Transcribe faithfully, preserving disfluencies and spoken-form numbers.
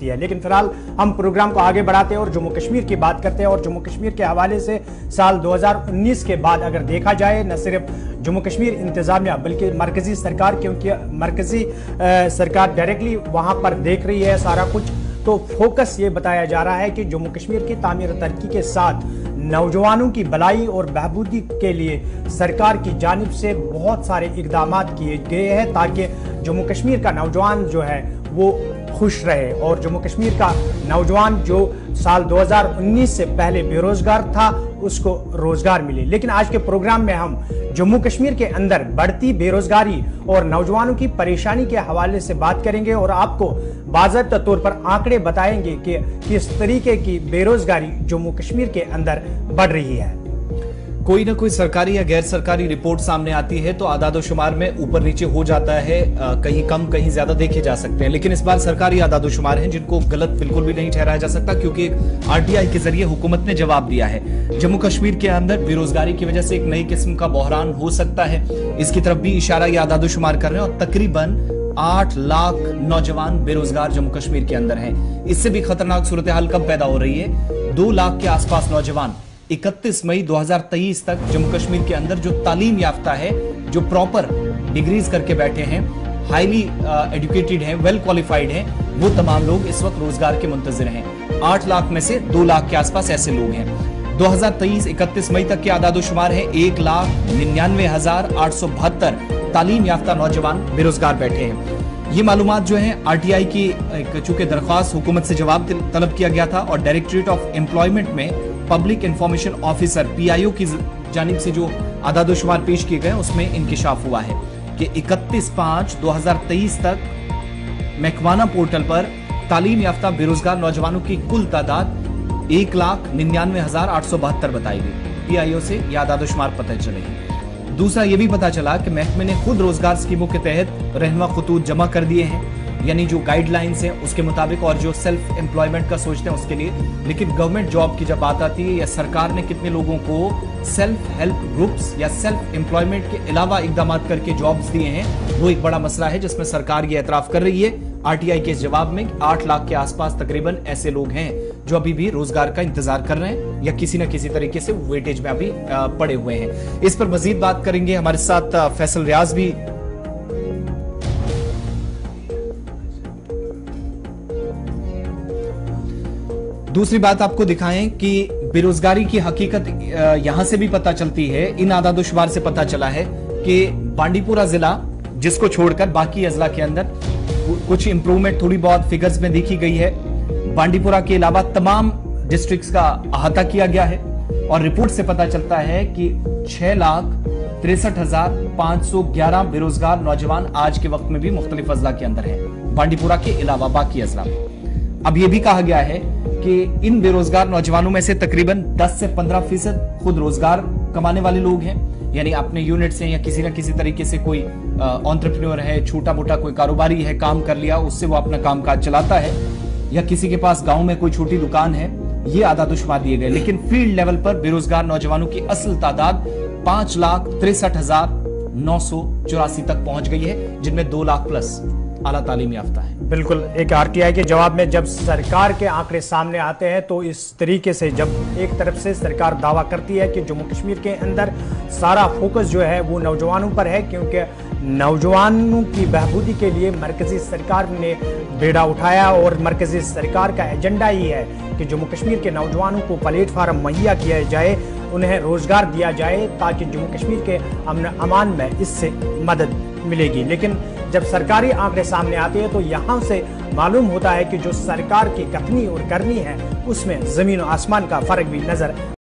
सकती है। लेकिन फिलहाल हम प्रोग्राम को आगे बढ़ाते हैं और जम्मू कश्मीर की बात करते हैं। और जम्मू कश्मीर के हवाले से साल दो हज़ार उन्नीस के बाद अगर देखा जाए, न सिर्फ जम्मू कश्मीर इंतजामिया बल्कि मरकजी सरकार, क्योंकि मरकजी सरकार डायरेक्टली वहां पर देख रही है सारा कुछ, तो फोकस ये बताया जा रहा है कि जम्मू कश्मीर की तामीर तरक्की के साथ नौजवानों की भलाई और बहबूदी के लिए सरकार की जानिब से बहुत सारे इकदाम किए गए हैं ताकि जम्मू कश्मीर का नौजवान जो है वो खुश रहे और जम्मू कश्मीर का नौजवान जो साल दो हज़ार उन्नीस से पहले बेरोजगार था उसको रोजगार मिले। लेकिन आज के प्रोग्राम में हम जम्मू कश्मीर के अंदर बढ़ती बेरोजगारी और नौजवानों की परेशानी के हवाले से बात करेंगे और आपको बाज़ाब्ता तौर पर आंकड़े बताएंगे कि किस तरीके की बेरोजगारी जम्मू कश्मीर के अंदर बढ़ रही है। कोई ना कोई सरकारी या गैर सरकारी रिपोर्ट सामने आती है तो आदादोशुमार में ऊपर नीचे हो जाता है, आ, कहीं कम कहीं ज्यादा देखे जा सकते हैं। लेकिन इस बार सरकारी आदादोशुमार हैं जिनको गलत बिल्कुल भी नहीं ठहराया जा सकता, क्योंकि आरटीआई के जरिए हुकूमत ने जवाब दिया है। जम्मू कश्मीर के अंदर बेरोजगारी की वजह से एक नई किस्म का बहरान हो सकता है, इसकी तरफ भी इशारा ये आदादोशुमार कर रहे हैं। और तकरीबन आठ लाख नौजवान बेरोजगार जम्मू कश्मीर के अंदर हैं। इससे भी खतरनाक सूरत हाल कब पैदा हो रही है, दो लाख के आसपास नौजवान इकतीस मई दो हज़ार तेईस तक जम्मू कश्मीर के अंदर जो तालीम याफ्ता है, जो प्रॉपर डिग्रीज करके बैठे हैं, हाईली एजुकेटेड हैं, वेल क्वालिफाइड हैं, वो तमाम लोग इस वक्त रोजगार के मुंतजिर हैं। आठ लाख में से दो लाख के आसपास ऐसे लोग हैं। दो हज़ार तेईस इकतीस मई तक के आदादोशुमार है एक लाख निन्यानवे हजार आठ सौ बहत्तर तालीम याफ्ता नौजवान बेरोजगार बैठे हैं। ये मालूमात जो है आरटीआई की चूंकि दरख्वास्त हुकूमत से जवाब तलब किया गया था और डायरेक्टरेट ऑफ एम्प्लॉयमेंट में पब्लिक इंफॉर्मेशन ऑफिसर पीआईओ की जानिब से जो आदादोशुमार पेश किए गए उसमें इंकिशाफ हुआ है कि इकतीस पाँच दो हज़ार तेईस तक महकमाना पोर्टल पर तालीम याफ्ता बेरोजगार नौजवानों की कुल तादाद एक लाख निन्यानवे हजार आठ सौ बहत्तर बताई गई। पीआईओ से यह आदादोशुमार पता चले। दूसरा ये भी पता चला कि महकमे ने खुद रोजगार स्कीमों के तहत रहनुमा खतूत जमा कर दिए हैं, यानी जो गाइडलाइंस हैं उसके मुताबिक, और जो सेल्फ एम्प्लॉयमेंट का सोचते हैं उसके लिए। लेकिन गवर्नमेंट जॉब की जब बात आती है या सरकार ने कितने लोगों को सेल्फ हेल्प ग्रुप्स या सेल्फ एम्प्लॉयमेंट के अलावा इकदाम करके जॉब्स दिए हैं, वो एक बड़ा मसला है जिसमें सरकार ये एतराफ कर रही है आरटीआई के इस जवाब में। आठ लाख के आसपास तकरीबन ऐसे लोग हैं जो अभी भी रोजगार का इंतजार कर रहे हैं या किसी न किसी तरीके से वेटेज में अभी पड़े हुए हैं। इस पर मजीद बात करेंगे, हमारे साथ फैसल रियाज भी दूसरी बात आपको दिखाएं कि बेरोजगारी की हकीकत यहां से भी पता चलती है। इन आदादोशुमार से पता चला है कि बांडीपुरा जिला जिसको छोड़कर बाकी अजला के अंदर कुछ इंप्रूवमेंट थोड़ी बहुत फिगर्स में देखी गई है। बांडीपुरा के अलावा तमाम डिस्ट्रिक्ट्स का अहाता किया गया है और रिपोर्ट से पता चलता है कि छह लाख तिरसठ हजार पांच सौ ग्यारह बेरोजगार नौजवान आज के वक्त में भी मुख्तलिफ अजला के अंदर हैं, बांडीपुरा के अलावा बाकी अजला में। अब यह भी कहा गया है कि इन बेरोजगार नौजवानों में से तकरीबन दस से पंद्रह फीसद खुद रोजगार कमाने वाले लोग हैं, यानी अपने यूनिट से या किसी न किसी तरीके से कोई एंटरप्रेन्योर है, छोटा मोटा कोई कारोबारी है, काम कर लिया उससे वो अपना काम काज चलाता है, या किसी के पास गांव में कोई छोटी दुकान है। ये आदादोशुमार दिए गए। लेकिन फील्ड लेवल पर बेरोजगार नौजवानों की असल तादाद पांच लाख तिरसठ हजार नौ सौ चौरासी तक पहुंच गई है, जिनमें दो लाख प्लस आला तालीम याफ्ता है। बिल्कुल, एक आरटीआई के जवाब में जब सरकार के आंकड़े सामने आते हैं तो इस तरीके से जब एक तरफ से सरकार दावा करती है कि जम्मू कश्मीर के अंदर सारा फोकस जो है वो नौजवानों पर है, क्योंकि नौजवानों की बहबूदी के लिए मरकजी सरकार ने बेड़ा उठाया और मरकजी सरकार का एजेंडा ही है कि जम्मू कश्मीर के नौजवानों को प्लेटफार्म मुहैया किया जाए, उन्हें रोजगार दिया जाए ताकि जम्मू कश्मीर के अमन अमान में इससे मदद मिलेगी। लेकिन जब सरकारी आंकड़े सामने आते हैं तो यहाँ से मालूम होता है कि जो सरकार की कथनी और करनी है उसमें जमीन और आसमान का फर्क भी नजर